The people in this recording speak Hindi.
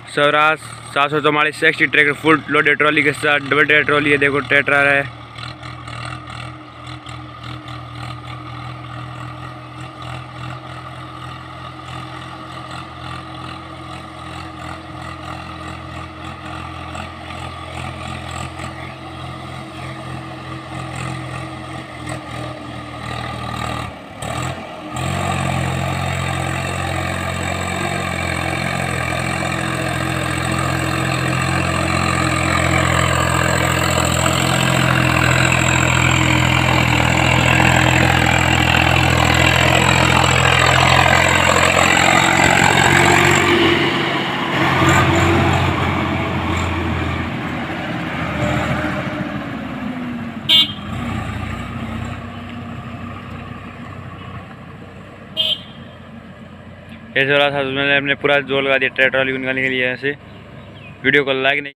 Swaraj 744 60 tractor full loaded trolley के साथ डबल ट्रैक्टर ट्रॉली है। देखो ट्रैक्टर आ रहा है। ऐसे वाला था, मैंने अपने पूरा जोर लगा दिया ट्रैक्टर ट्रॉली को निकालने के लिए। ऐसे वीडियो को लाइक नहीं